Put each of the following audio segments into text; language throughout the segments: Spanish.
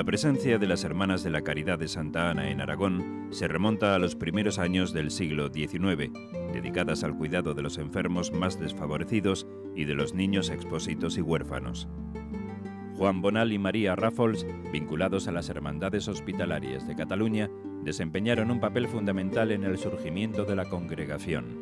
La presencia de las Hermanas de la Caridad de Santa Ana en Aragón se remonta a los primeros años del siglo XIX, dedicadas al cuidado de los enfermos más desfavorecidos y de los niños expósitos y huérfanos. Juan Bonal y María Ràfols, vinculados a las Hermandades Hospitalarias de Cataluña, desempeñaron un papel fundamental en el surgimiento de la congregación.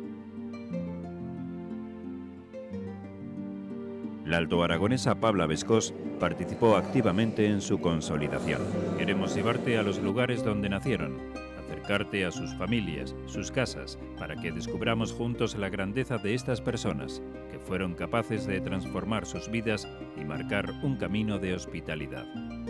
La altoaragonesa Pabla Bescós participó activamente en su consolidación. Queremos llevarte a los lugares donde nacieron, acercarte a sus familias, sus casas, para que descubramos juntos la grandeza de estas personas, que fueron capaces de transformar sus vidas y marcar un camino de hospitalidad.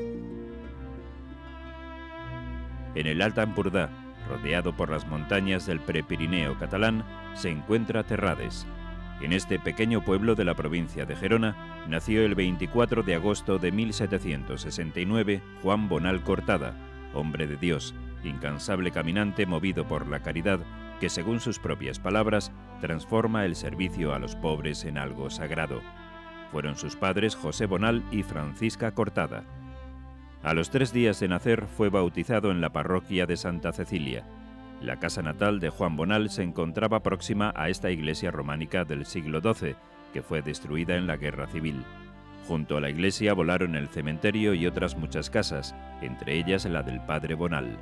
En el Alta Empordà, rodeado por las montañas del Prepirineo catalán, se encuentra Terrades. En este pequeño pueblo de la provincia de Gerona nació el 24 de agosto de 1769 Juan Bonal Cortada, hombre de Dios, incansable caminante movido por la caridad, que según sus propias palabras transforma el servicio a los pobres en algo sagrado. Fueron sus padres José Bonal y Francisca Cortada. A los 3 días de nacer fue bautizado en la parroquia de Santa Cecilia. La casa natal de Juan Bonal se encontraba próxima a esta iglesia románica del siglo XII, que fue destruida en la Guerra Civil. Junto a la iglesia volaron el cementerio y otras muchas casas, entre ellas la del padre Bonal.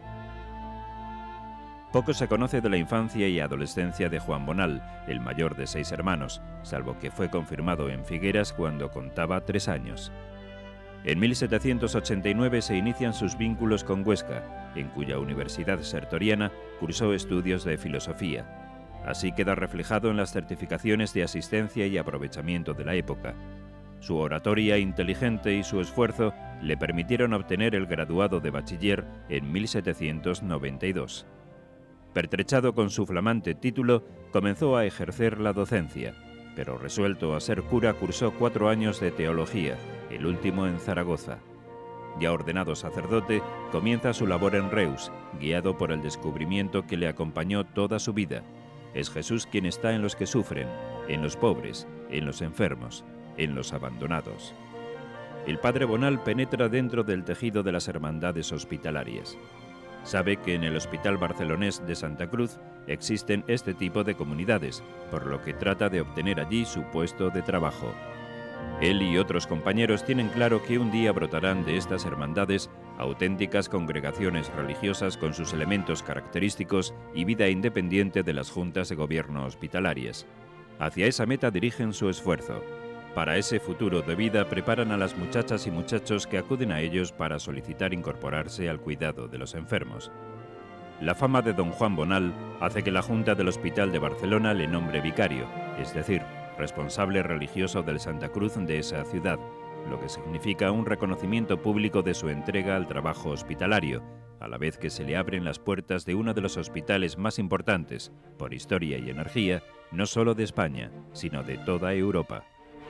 Poco se conoce de la infancia y adolescencia de Juan Bonal, el mayor de 6 hermanos, salvo que fue confirmado en Figueras cuando contaba 3 años. En 1789 se inician sus vínculos con Huesca, en cuya Universidad Sertoriana cursó estudios de filosofía. Así queda reflejado en las certificaciones de asistencia y aprovechamiento de la época. Su oratoria inteligente y su esfuerzo le permitieron obtener el graduado de bachiller en 1792. Pertrechado con su flamante título, comenzó a ejercer la docencia, pero resuelto a ser cura cursó 4 años de teología, el último en Zaragoza. Ya ordenado sacerdote, comienza su labor en Reus, guiado por el descubrimiento que le acompañó toda su vida. Es Jesús quien está en los que sufren, en los pobres, en los enfermos, en los abandonados. El padre Bonal penetra dentro del tejido de las hermandades hospitalarias. Sabe que en el Hospital Barcelonés de Santa Cruz existen este tipo de comunidades, por lo que trata de obtener allí su puesto de trabajo. Él y otros compañeros tienen claro que un día brotarán de estas hermandades auténticas congregaciones religiosas con sus elementos característicos y vida independiente de las juntas de gobierno hospitalarias. Hacia esa meta dirigen su esfuerzo. Para ese futuro de vida preparan a las muchachas y muchachos que acuden a ellos para solicitar incorporarse al cuidado de los enfermos. La fama de don Juan Bonal hace que la Junta del Hospital de Barcelona le nombre vicario, es decir, responsable religioso del Santa Cruz de esa ciudad, lo que significa un reconocimiento público de su entrega al trabajo hospitalario, a la vez que se le abren las puertas de uno de los hospitales más importantes, por historia y energía, no solo de España, sino de toda Europa.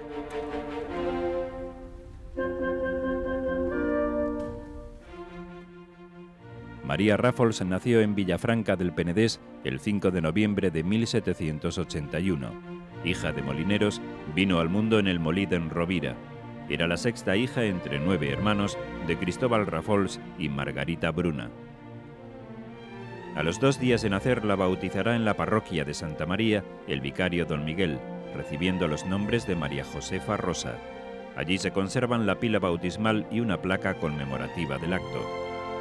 María Ràfols nació en Villafranca del Penedès el 5 de noviembre de 1781. Hija de molineros, vino al mundo en el molí d'en Rovira. Era la 6ª hija entre 9 hermanos de Cristóbal Ràfols y Margarita Bruna. A los 2 días de nacer la bautizará en la parroquia de Santa María el vicario don Miguel, recibiendo los nombres de María Josefa Rosa. Allí se conservan la pila bautismal y una placa conmemorativa del acto.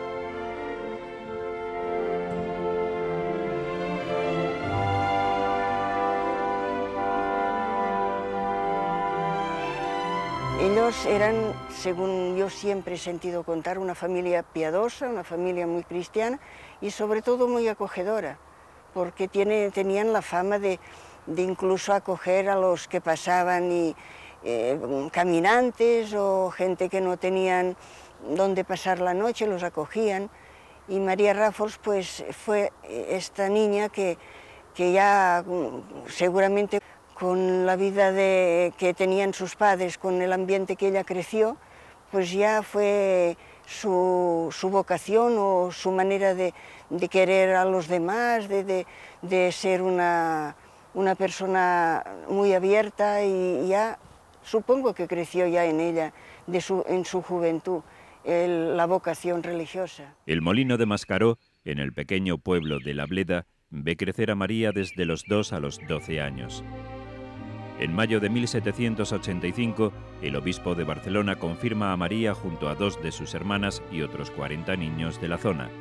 Ellos eran, según yo siempre he sentido contar, una familia piadosa, una familia muy cristiana y sobre todo muy acogedora, porque tenían la fama de incluso acoger a los que pasaban caminantes o gente que no tenían dónde pasar la noche, los acogían. Y María Ràfols pues fue esta niña que ya seguramente con la vida que tenían sus padres, con el ambiente que ella creció, pues ya fue su vocación o su manera de querer a los demás, de ser una persona muy abierta, y ya supongo que creció ya en ella en su juventud. la vocación religiosa. El molino de Mascaró, en el pequeño pueblo de La Bleda, ve crecer a María desde los 2 a los 12 años. En mayo de 1785, el obispo de Barcelona confirma a María junto a 2 de sus hermanas y otros 40 niños de la zona.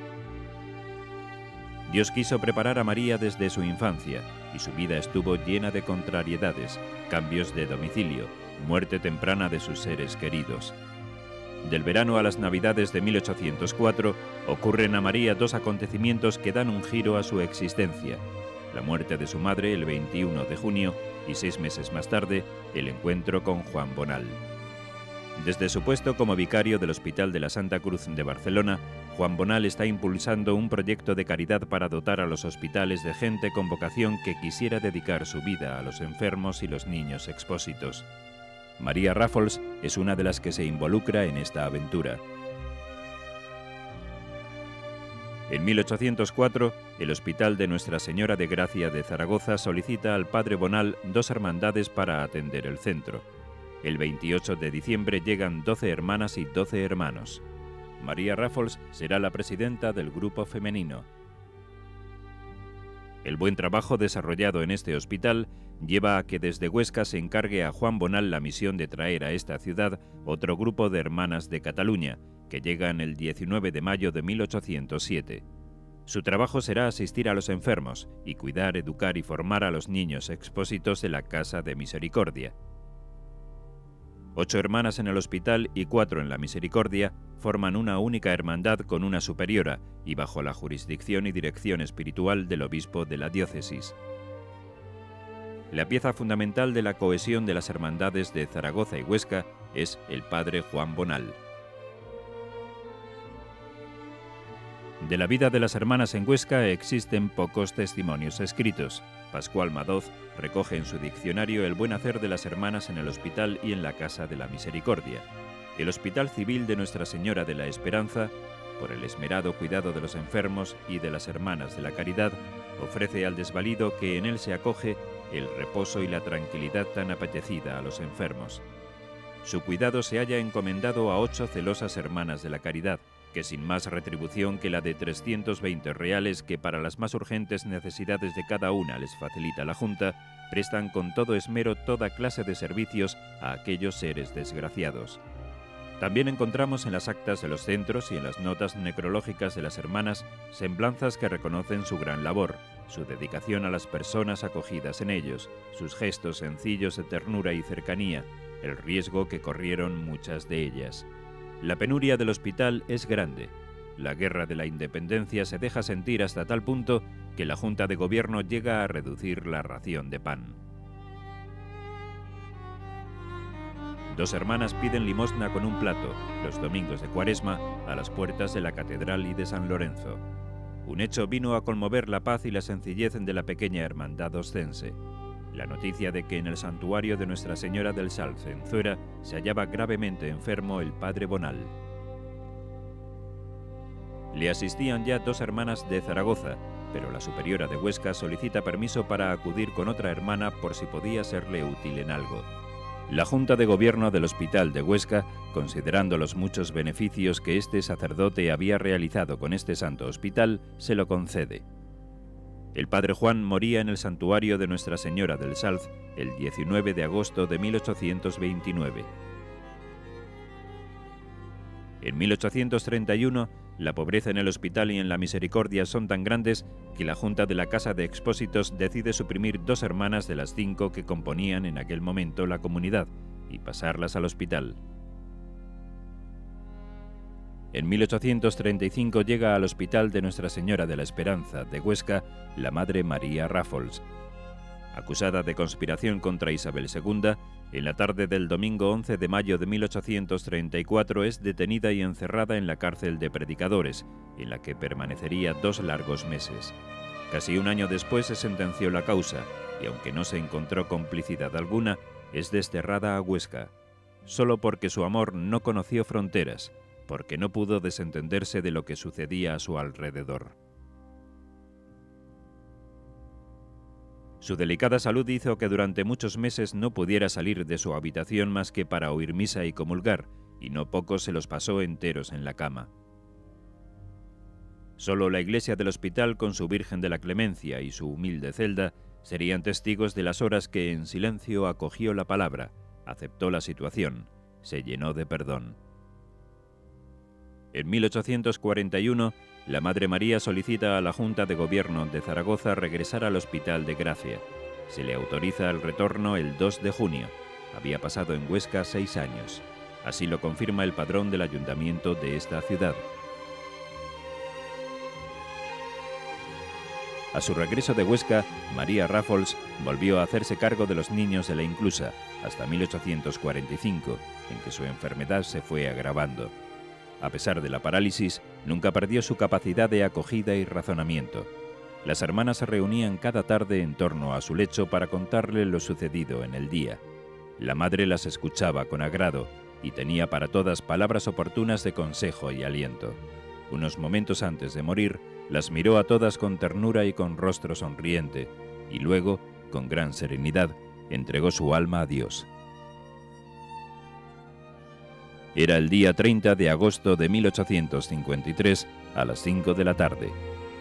Dios quiso preparar a María desde su infancia, y su vida estuvo llena de contrariedades, cambios de domicilio, muerte temprana de sus seres queridos. Del verano a las Navidades de 1804 ocurren a María 2 acontecimientos que dan un giro a su existencia: la muerte de su madre el 21 de junio y 6 meses más tarde, el encuentro con Juan Bonal. Desde su puesto como vicario del Hospital de la Santa Cruz de Barcelona, Juan Bonal está impulsando un proyecto de caridad para dotar a los hospitales de gente con vocación que quisiera dedicar su vida a los enfermos y los niños expósitos. María Rafols es una de las que se involucra en esta aventura. En 1804, el Hospital de Nuestra Señora de Gracia de Zaragoza solicita al padre Bonal 2 hermandades para atender el centro. El 28 de diciembre llegan 12 hermanas y 12 hermanos. María Rafols será la presidenta del grupo femenino. El buen trabajo desarrollado en este hospital lleva a que desde Huesca se encargue a Juan Bonal la misión de traer a esta ciudad otro grupo de hermanas de Cataluña, que llegan el 19 de mayo de 1807. Su trabajo será asistir a los enfermos y cuidar, educar y formar a los niños expósitos de la Casa de Misericordia. 8 hermanas en el hospital y 4 en la Misericordia forman una única hermandad con una superiora y bajo la jurisdicción y dirección espiritual del obispo de la diócesis. La pieza fundamental de la cohesión de las hermandades de Zaragoza y Huesca es el padre Juan Bonal. De la vida de las hermanas en Huesca existen pocos testimonios escritos. Pascual Madoz recoge en su diccionario el buen hacer de las hermanas en el hospital y en la Casa de la Misericordia. El Hospital Civil de Nuestra Señora de la Esperanza, por el esmerado cuidado de los enfermos y de las hermanas de la caridad, ofrece al desvalido que en él se acoge el reposo y la tranquilidad tan apetecida a los enfermos. Su cuidado se haya encomendado a 8 celosas hermanas de la caridad, que sin más retribución que la de 320 reales que para las más urgentes necesidades de cada una les facilita la Junta, prestan con todo esmero toda clase de servicios a aquellos seres desgraciados. También encontramos en las actas de los centros y en las notas necrológicas de las hermanas semblanzas que reconocen su gran labor, su dedicación a las personas acogidas en ellos, sus gestos sencillos de ternura y cercanía, el riesgo que corrieron muchas de ellas. La penuria del hospital es grande. La guerra de la independencia se deja sentir hasta tal punto que la Junta de Gobierno llega a reducir la ración de pan. 2 hermanas piden limosna con un plato, los domingos de Cuaresma, a las puertas de la Catedral y de San Lorenzo. Un hecho vino a conmover la paz y la sencillez de la pequeña hermandad oscense: la noticia de que en el santuario de Nuestra Señora del Salz, en Zuera, se hallaba gravemente enfermo el padre Bonal. Le asistían ya 2 hermanas de Zaragoza, pero la superiora de Huesca solicita permiso para acudir con otra hermana por si podía serle útil en algo. La Junta de Gobierno del Hospital de Huesca, considerando los muchos beneficios que este sacerdote había realizado con este santo hospital, se lo concede. El padre Juan moría en el santuario de Nuestra Señora del Salz el 19 de agosto de 1829. En 1831, la pobreza en el hospital y en la Misericordia son tan grandes que la Junta de la Casa de Expósitos decide suprimir 2 hermanas de las 5 que componían en aquel momento la comunidad y pasarlas al hospital. En 1835 llega al Hospital de Nuestra Señora de la Esperanza de Huesca la madre María Rafols. Acusada de conspiración contra Isabel II, en la tarde del domingo 11 de mayo de 1834 es detenida y encerrada en la cárcel de predicadores, en la que permanecería 2 largos meses. Casi un año después se sentenció la causa, y aunque no se encontró complicidad alguna, es desterrada a Huesca, solo porque su amor no conoció fronteras, porque no pudo desentenderse de lo que sucedía a su alrededor. Su delicada salud hizo que durante muchos meses no pudiera salir de su habitación más que para oír misa y comulgar, y no poco se los pasó enteros en la cama. Solo la iglesia del hospital con su Virgen de la Clemencia y su humilde celda serían testigos de las horas que en silencio acogió la palabra, aceptó la situación, se llenó de perdón. En 1841, la Madre María solicita a la Junta de Gobierno de Zaragoza regresar al Hospital de Gracia. Se le autoriza el retorno el 2 de junio. Había pasado en Huesca 6 años. Así lo confirma el padrón del ayuntamiento de esta ciudad. A su regreso de Huesca, María Rafols volvió a hacerse cargo de los niños de la Inclusa, hasta 1845, en que su enfermedad se fue agravando. A pesar de la parálisis, nunca perdió su capacidad de acogida y razonamiento. Las hermanas se reunían cada tarde en torno a su lecho para contarle lo sucedido en el día. La madre las escuchaba con agrado y tenía para todas palabras oportunas de consejo y aliento. Unos momentos antes de morir, las miró a todas con ternura y con rostro sonriente, y luego, con gran serenidad, entregó su alma a Dios. Era el día 30 de agosto de 1853, a las 5 de la tarde.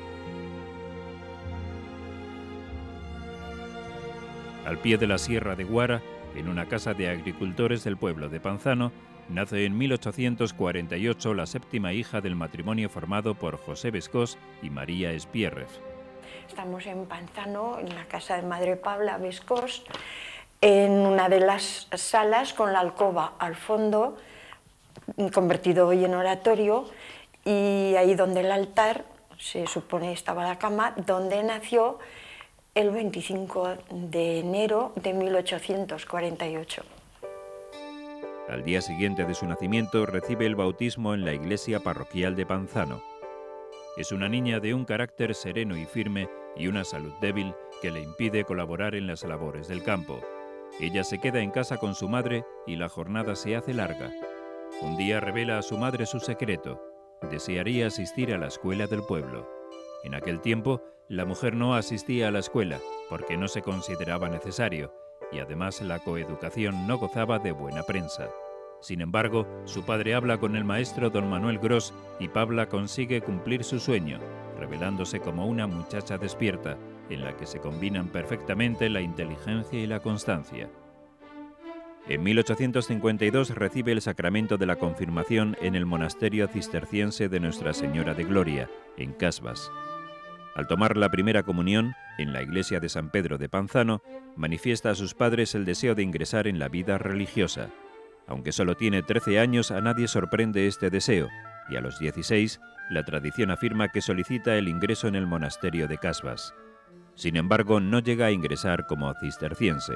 Al pie de la Sierra de Guara, en una casa de agricultores del pueblo de Panzano, nace en 1848 la séptima hija del matrimonio formado por José Bescós y María Espierrez. Estamos en Panzano, en la casa de Madre Pabla Bescós, en una de las salas con la alcoba al fondo, convertido hoy en oratorio, y ahí donde el altar, se supone estaba la cama, donde nació el 25 de enero de 1848. Al día siguiente de su nacimiento recibe el bautismo en la iglesia parroquial de Panzano. Es una niña de un carácter sereno y firme y una salud débil que le impide colaborar en las labores del campo. Ella se queda en casa con su madre y la jornada se hace larga. Un día revela a su madre su secreto. Desearía asistir a la escuela del pueblo. En aquel tiempo, la mujer no asistía a la escuela porque no se consideraba necesario y además la coeducación no gozaba de buena prensa. Sin embargo, su padre habla con el maestro don Manuel Gros y Pabla consigue cumplir su sueño, revelándose como una muchacha despierta, en la que se combinan perfectamente la inteligencia y la constancia. En 1852 recibe el sacramento de la confirmación en el monasterio cisterciense de Nuestra Señora de Gloria, en Casbas. Al tomar la primera comunión, en la iglesia de San Pedro de Panzano, manifiesta a sus padres el deseo de ingresar en la vida religiosa. Aunque solo tiene 13 años, a nadie sorprende este deseo, y a los 16, la tradición afirma que solicita el ingreso en el monasterio de Casbas. Sin embargo, no llega a ingresar como cisterciense.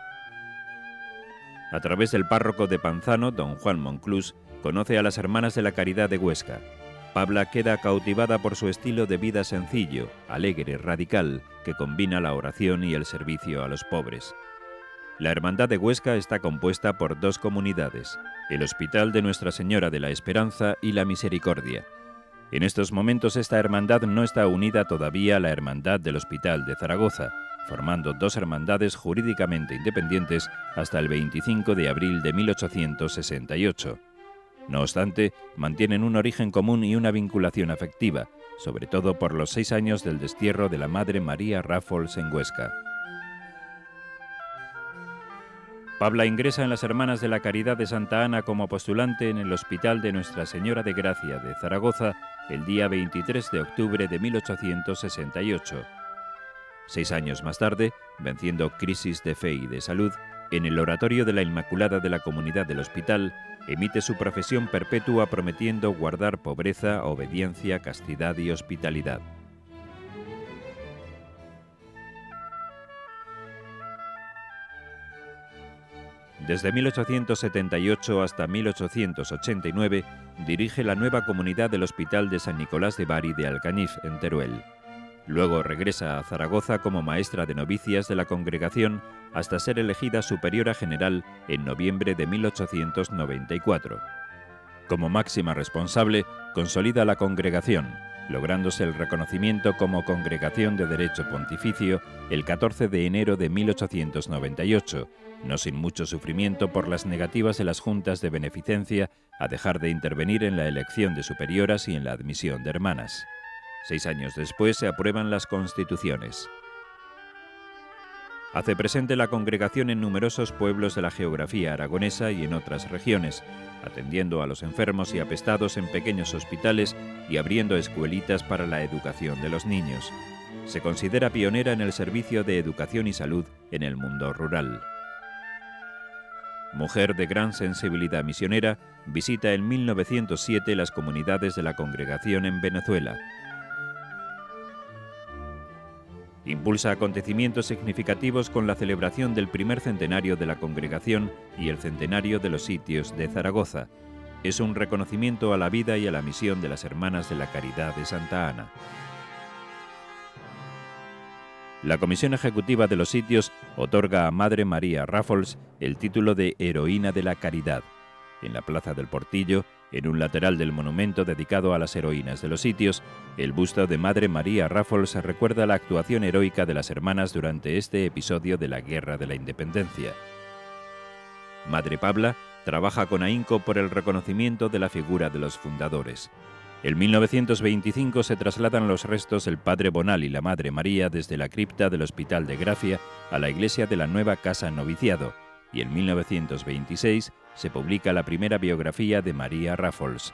A través del párroco de Panzano, don Juan Monclús, conoce a las Hermanas de la Caridad de Huesca. Pabla queda cautivada por su estilo de vida sencillo, alegre, radical, que combina la oración y el servicio a los pobres. La Hermandad de Huesca está compuesta por 2 comunidades, el Hospital de Nuestra Señora de la Esperanza y la Misericordia. En estos momentos esta hermandad no está unida todavía a la Hermandad del Hospital de Zaragoza, formando 2 hermandades jurídicamente independientes hasta el 25 de abril de 1868. No obstante, mantienen un origen común y una vinculación afectiva, sobre todo por los 6 años del destierro de la Madre María Rafols en Huesca. Pabla ingresa en las Hermanas de la Caridad de Santa Ana como postulante en el Hospital de Nuestra Señora de Gracia de Zaragoza el día 23 de octubre de 1868. 6 años más tarde, venciendo crisis de fe y de salud, en el oratorio de la Inmaculada de la Comunidad del Hospital, emite su profesión perpetua prometiendo guardar pobreza, obediencia, castidad y hospitalidad. Desde 1878 hasta 1889 dirige la nueva comunidad del Hospital de San Nicolás de Bari de Alcañiz, en Teruel. Luego regresa a Zaragoza como maestra de novicias de la congregación hasta ser elegida superiora general en noviembre de 1894. Como máxima responsable, consolida la congregación, lográndose el reconocimiento como congregación de derecho pontificio el 14 de enero de 1898, no sin mucho sufrimiento por las negativas de las juntas de beneficencia a dejar de intervenir en la elección de superioras y en la admisión de hermanas. 6 años después se aprueban las constituciones. Hace presente la congregación en numerosos pueblos de la geografía aragonesa y en otras regiones, atendiendo a los enfermos y apestados en pequeños hospitales y abriendo escuelitas para la educación de los niños. Se considera pionera en el servicio de educación y salud en el mundo rural. Mujer de gran sensibilidad misionera, visita en 1907 las comunidades de la congregación en Venezuela. Impulsa acontecimientos significativos con la celebración del primer centenario de la congregación y el centenario de los sitios de Zaragoza. Es un reconocimiento a la vida y a la misión de las Hermanas de la Caridad de Santa Ana. La Comisión Ejecutiva de los Sitios otorga a Madre María Rafols el título de Heroína de la Caridad. En la Plaza del Portillo, en un lateral del monumento dedicado a las heroínas de los sitios, el busto de Madre María Rafols recuerda la actuación heroica de las hermanas durante este episodio de la Guerra de la Independencia. Madre Pabla trabaja con ahínco por el reconocimiento de la figura de los fundadores. En 1925 se trasladan los restos del Padre Bonal y la Madre María desde la cripta del Hospital de Gracia a la iglesia de la nueva Casa Noviciado, y en 1926 se publica la primera biografía de María Rafols.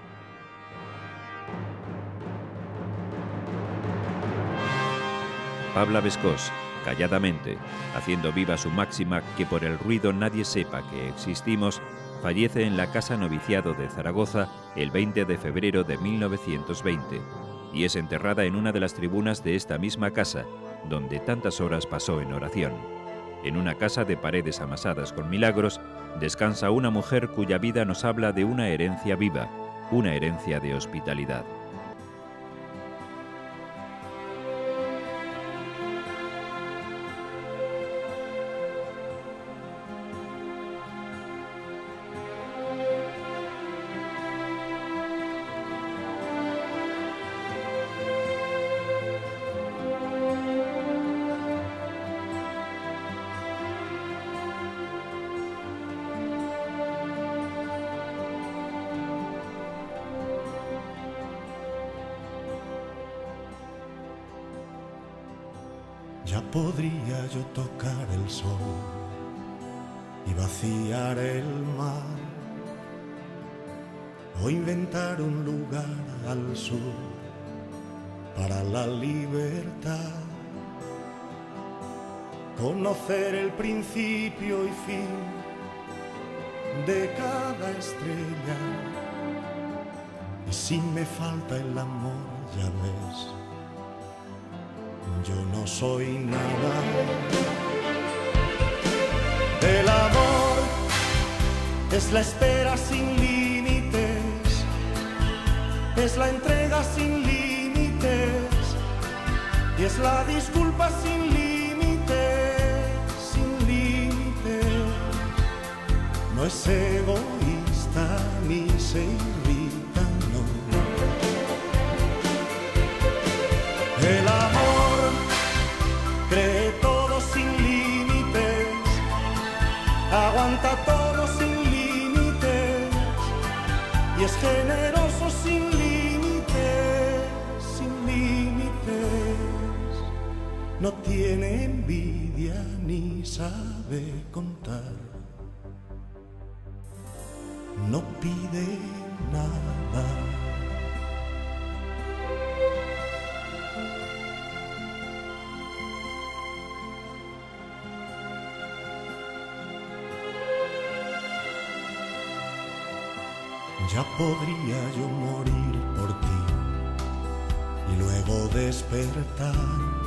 Pabla Bescós, calladamente, haciendo viva su máxima que por el ruido nadie sepa que existimos, fallece en la Casa Noviciado de Zaragoza el 20 de febrero de 1920 y es enterrada en una de las tribunas de esta misma casa, donde tantas horas pasó en oración. En una casa de paredes amasadas con milagros, descansa una mujer cuya vida nos habla de una herencia viva, una herencia de hospitalidad. Ya podría yo tocar el sol y vaciar el mar, o inventar un lugar al sur para la libertad, conocer el principio y fin de cada estrella, y si me falta el amor, ya ves, yo no soy nada. El amor es la espera sin límites, es la entrega sin límites, y es la disculpa sin límites, sin límites. No es egoísta ni se irrita, no. El amor cree todo sin límites, aguanta todo sin límites, y es generoso sin límites, sin límites. No tiene envidia ni sabe contar, no pide nada. Ya podría yo morir por ti y luego despertar,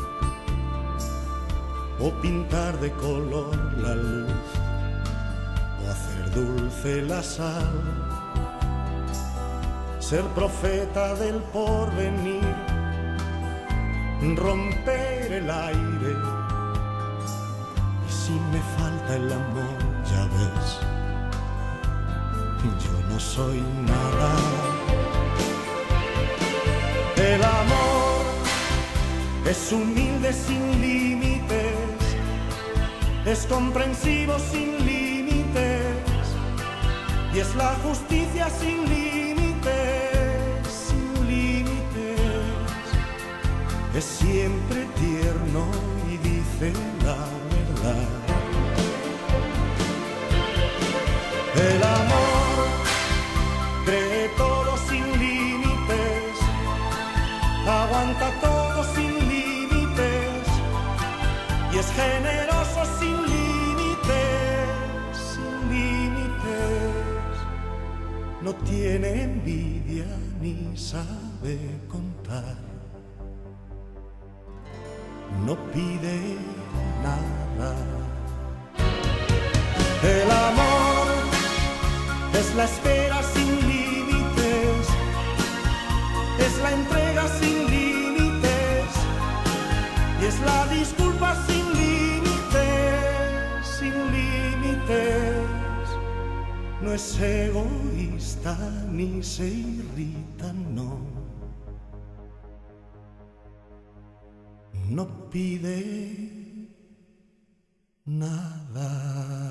o pintar de color la luz, o hacer dulce la sal, ser profeta del porvenir, romper el aire, y si me falta el amor, ya ves, yo no soy nada. El amor es humilde sin límites, es comprensivo sin límites, y es la justicia sin límites, sin límites. Es siempre tierno y dice la verdad. El amor cree todo sin límites, aguanta todo sin límites, y es generoso sin límites, sin límites. No tiene envidia ni sabe contar, no pide nada. El amor es la espera sin límites, es la entrega sin límites, y es la disculpa sin límites, sin límites. No es egoísta ni se irrita, no. No pide nada.